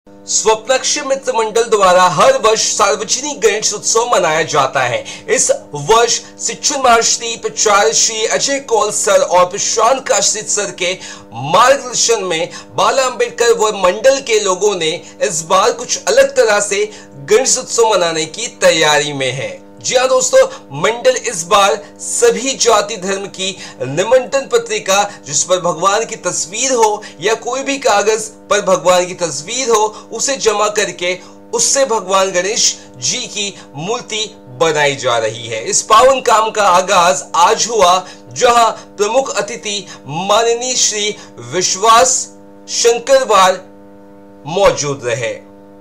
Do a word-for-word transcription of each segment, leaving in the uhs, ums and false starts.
स्वप्नक्षी मित्र मंडल द्वारा हर वर्ष सार्वजनिक गणेश उत्सव मनाया जाता है। इस वर्ष शिक्षण महाश्री प्राचार्य श्री अजय कौल सर और प्रशांत काशिद सर के मार्गदर्शन में बाला अंबेडकर व मंडल के लोगों ने इस बार कुछ अलग तरह से गणेश उत्सव मनाने की तैयारी में है। जी हाँ दोस्तों, मंडल इस बार सभी जाति धर्म की निमंत्रण पत्रिका जिस पर भगवान की तस्वीर हो या कोई भी कागज पर भगवान की तस्वीर हो उसे जमा करके उससे भगवान गणेश जी की मूर्ति बनाई जा रही है। इस पावन काम का आगाज आज हुआ, जहां प्रमुख अतिथि माननीय श्री विश्वास शंकरवाल मौजूद रहे।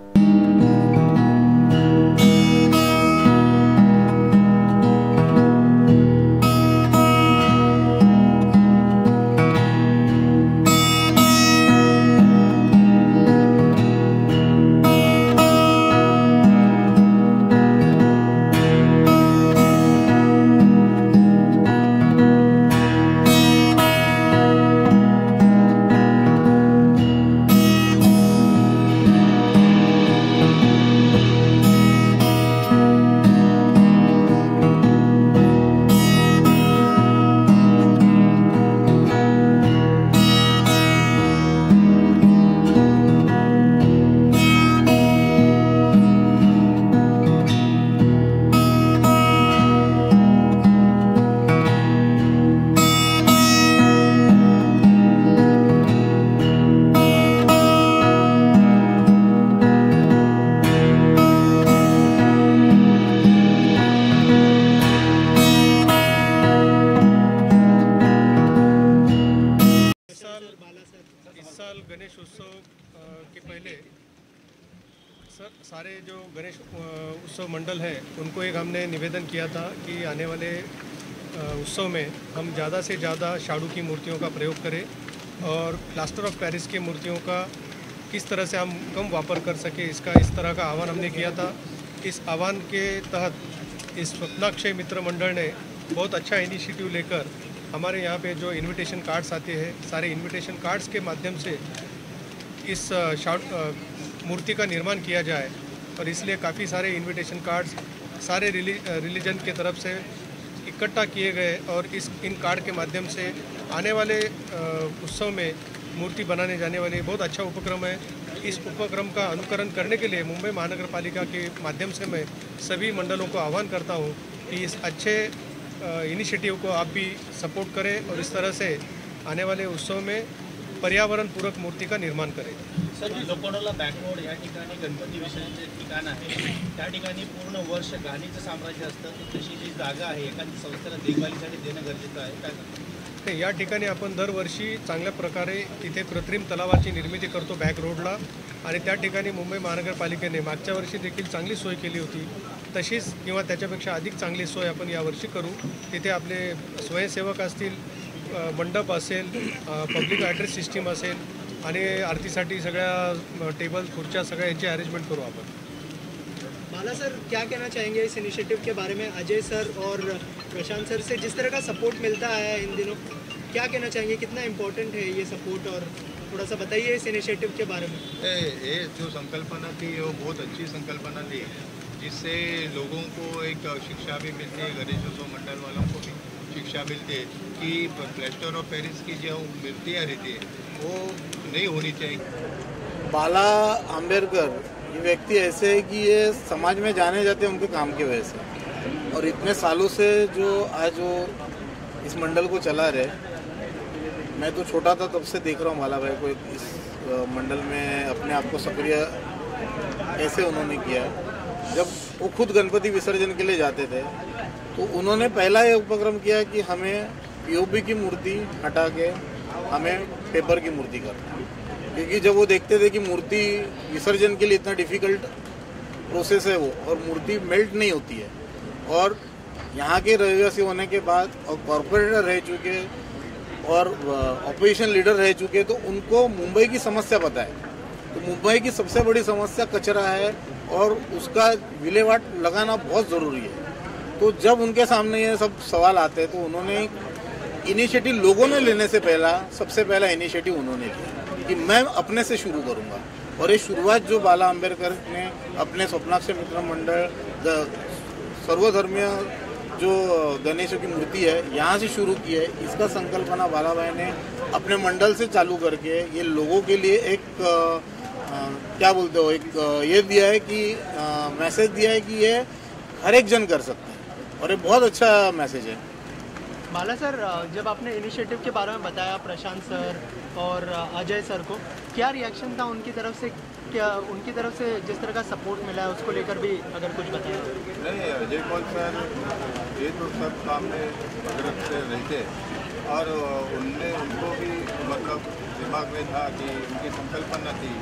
गणेश उत्सव के पहले सर सारे जो गणेश उत्सव मंडल है उनको एक हमने निवेदन किया था कि आने वाले उत्सव में हम ज़्यादा से ज़्यादा शाडू की मूर्तियों का प्रयोग करें और प्लास्टर ऑफ पेरिस की मूर्तियों का किस तरह से हम कम वापर कर सके, इसका इस तरह का आह्वान हमने किया था। इस आह्वान के तहत इस स्वप्नाक्षय मित्र मंडल ने बहुत अच्छा इनिशिएटिव लेकर हमारे यहाँ पे जो इनविटेशन कार्ड्स आते हैं, सारे इनविटेशन कार्ड्स के माध्यम से इस मूर्ति का निर्माण किया जाए और इसलिए काफ़ी सारे इनविटेशन कार्ड्स सारे रिली, रिलीजन के तरफ से इकट्ठा किए गए और इस इन कार्ड के माध्यम से आने वाले उत्सव में मूर्ति बनाने जाने वाली बहुत अच्छा उपक्रम है। इस उपक्रम का अनुकरण करने के लिए मुंबई महानगर पालिका के माध्यम से मैं सभी मंडलों को आह्वान करता हूँ कि इस अच्छे इनिशिएटिव को आप भी सपोर्ट करें और इस तरह से आने वाले उत्सव में पर्यावरण पूरक मूर्ति का निर्माण करें। सर, लोखंडला बॅकरोड या ठिकाणी गणपती विसर्जनाचे ठिकाण आहे, त्या ठिकाणी पूर्ण वर्ष गाणीचं साम्राज्य असतं, तशी जी जागा आहे एखादी संस्थेला देखभालीसाठी देणं गरजेचं आहे काय? या ठिकाणी आपण दरवर्षी चांगल्या प्रकारे तिथे कृत्रिम तलावाची निर्मिती करतो बॅक रोडला आणि त्या ठिकाणी मुंबई महानगरपालिकेने मागच्या वर्षी देखील चांगली सोय केली होती, तशीच किंवा त्याच्यापेक्षा अधिक चांगली सोय आपण यावर्षी करू। तिथे आपले स्वयंसेवक असतील, मंडप असेल, पब्लिक ॲड्रेस सिस्टीम असेल आणि आरतीसाठी सगळ्या टेबल खुर्च्या सगळ्या यांची अरेंजमेंट करू आपण। बाला सर, क्या कहना चाहेंगे इस इनिशिएटिव के बारे में? अजय सर और प्रशांत सर से जिस तरह का सपोर्ट मिलता है इन दिनों, क्या कहना चाहेंगे, कितना इम्पोर्टेंट है ये सपोर्ट, और थोड़ा सा बताइए इस इनिशिएटिव के बारे में। ये जो संकल्पना थी वो बहुत अच्छी संकल्पना थी, जिससे लोगों को एक शिक्षा भी मिलती है, गणेशोत्सव मंडल वालों को भी शिक्षा मिलती है कि प्लास्टर ऑफ पेरिस की जो मूर्तियाँ रहती है वो नहीं होनी चाहिए। बाला अंबेडकर ये व्यक्ति ऐसे है कि ये समाज में जाने जाते हैं उनके काम की वजह से, और इतने सालों से जो आज वो इस मंडल को चला रहे, मैं तो छोटा था तब से देख रहा हूँ बाला भाई को इस मंडल में अपने आप को सक्रिय कैसे उन्होंने किया। जब वो खुद गणपति विसर्जन के लिए जाते थे तो उन्होंने पहला ये उपक्रम किया कि हमें पीओपी की मूर्ति हटा के हमें पेपर की मूर्ति करना, क्योंकि जब वो देखते थे कि मूर्ति विसर्जन के लिए इतना डिफ़िकल्ट प्रोसेस है वो, और मूर्ति मेल्ट नहीं होती है, और यहाँ के रहवासी होने के बाद और कॉरपोरेटर रह चुके और ऑपोजिशन लीडर रह चुके, तो उनको मुंबई की समस्या पता है। तो मुंबई की सबसे बड़ी समस्या कचरा है और उसका विलेवाट लगाना बहुत ज़रूरी है। तो जब उनके सामने ये सब सवाल आते हैं तो उन्होंने इनिशिएटिव लोगों ने लेने से पहला सबसे पहला इनिशिएटिव उन्होंने लिया कि मैं अपने से शुरू करूंगा और ये शुरुआत जो बाला आंबेडकर ने अपने स्वप्नाक्ष मित्र मंडल सर्वधर्मीय जो गणेशों की मूर्ति है यहाँ से शुरू की है। इसका संकल्पना बाला भाई ने अपने मंडल से चालू करके ये लोगों के लिए एक आ, आ, क्या बोलते हो एक आ, ये दिया है कि मैसेज दिया है कि ये हर एक जन कर सकता है और ये बहुत अच्छा मैसेज है। बाला सर, जब आपने इनिशिएटिव के बारे में बताया प्रशांत सर और अजय सर को, क्या रिएक्शन था उनकी तरफ से? क्या उनकी तरफ से जिस तरह का सपोर्ट मिला है उसको लेकर भी अगर कुछ बताया? नहीं, अजय कौल सर ये तो सब काम में अग्रत से रहते और उनने उनको भी मतलब दिमाग में था कि उनकी संकल्पना थी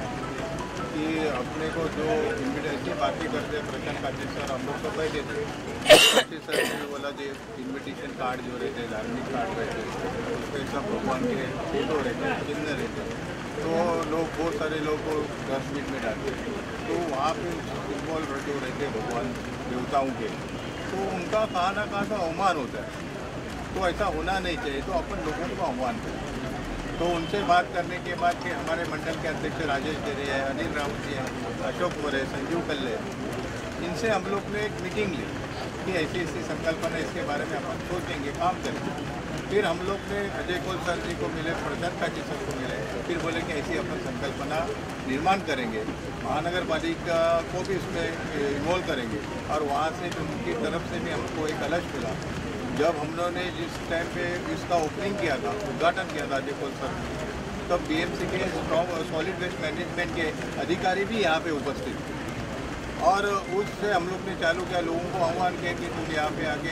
कि अपने को जो इन्विटेशन बातें करते प्रशांत काटिल सर हम लोग तो बैठे थे, काटिल सर ने बोला जो इन्विटेशन कार्ड जो रहते धार्मिक कार्ड रहते उसके सब भगवान के फोटो रहते चिन्ह रहते तो लोग बहुत सारे लोग को डस्टबिन में डालते तो वहाँ पे इन्वॉल्व जो रहते भगवान देवताओं के तो उनका कहाँ ना कहाँ का अवमान होता है। तो ऐसा होना नहीं चाहिए, तो अपन लोगों को आह्वान करें। तो उनसे बात करने के बाद कि हमारे मंडल के अध्यक्ष राजेश डेरे है, अनिल राउत जी हैं, अशोक मोरे, संजीव कल्ले, इनसे हम लोग ने एक मीटिंग ली कि ऐसी ऐसी संकल्पना इसके बारे में अपन सोचेंगे, काम करेंगे। फिर हम लोग ने अजय कौल सर जी को मिले, प्रशांत काटिल सर को मिले, फिर बोले कि ऐसी अपन संकल्पना निर्माण करेंगे, महानगर पालिका को भी इसमें इन्वॉल्व करेंगे और वहाँ से उनकी तरफ से भी हमको एक कलश मिला। जब हम लोगों ने जिस टाइम पे इसका ओपनिंग किया था, उद्घाटन किया था अजय कौल सर, तब बीएमसी के सॉलिड वेस्ट मैनेजमेंट के अधिकारी भी यहाँ पे उपस्थित थे और उससे हम लोग ने चालू किया, लोगों को आह्वान किया कि तुम यहाँ पे आके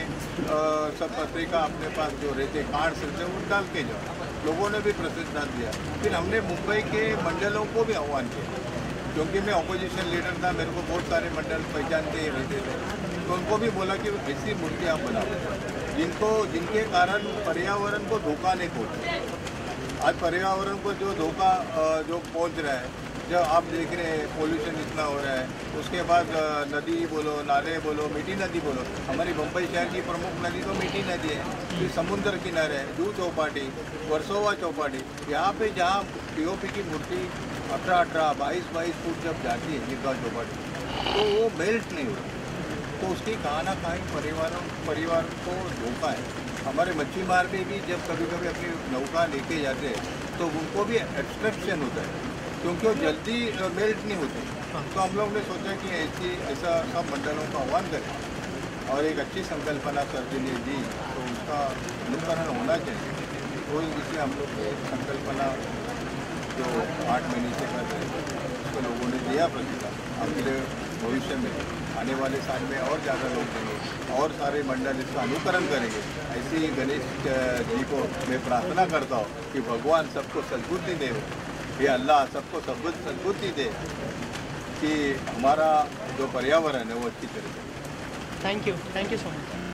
सब पत्रिका अपने पास जो रहते कार्ड्स रहते वो डाल के जाओ। लोगों ने भी प्रतिसाद दिया। फिर हमने मुंबई के मंडलों को भी आह्वान किया, क्योंकि मैं अपोजिशन लीडर था, मेरे को बहुत सारे मंडल पहचानते रहते थे, तो उनको भी बोला कि ऐसी मूर्ति आप बनाओ जिनको जिनके कारण पर्यावरण को धोखा नहीं पहुँचे। आज पर्यावरण को जो धोखा जो पहुँच रहा है, जब आप देख रहे हैं पोल्यूशन इतना हो रहा है, उसके बाद नदी बोलो, नाले बोलो, मीठी नदी बोलो, हमारी मुंबई शहर की प्रमुख नदी तो मीठी नदी है, फिर समुद्र किनारे है, जूह चौपाटी, वर्सोवा चौपाटी, यहाँ पे जहाँ पीओपी की मूर्ति अठारह अठारह बाईस बाईस फुट जब जाती है गिरगांव चौपाटी, तो वो मेल्ट नहीं होती, तो उसकी कहाँ ना कहीं परिवारों परिवार को धोखा है। हमारे मच्छी मार भी, भी जब कभी कभी अपनी नौका लेके जाते हैं तो उनको भी एक्सट्रैक्शन होता है, क्योंकि वो जल्दी मेल्ट नहीं होते। तो हम लोग ने सोचा कि ऐसी ऐसा सब मंडलों का आह्वान करें और एक अच्छी संकल्पना सर जी ने दी, तो उसका अनुकरण होना चाहिए। तो इसलिए हम लोग ने संकल्पना जो आठ महीने से कर रहे हैं उसको लोगों ने दिया प्रतिसाद। अगले भविष्य में आने वाले साल में और ज़्यादा लोग देंगे और सारे मंडल इसका अनुकरण करेंगे। ऐसे ही गणेश जी को मैं प्रार्थना करता हूँ कि भगवान सबको सद्बुद्धि दे, ये अल्लाह सबको सद्बुद्धि दे कि हमारा जो पर्यावरण है वो अच्छी तरह से। Thank you, thank you so much.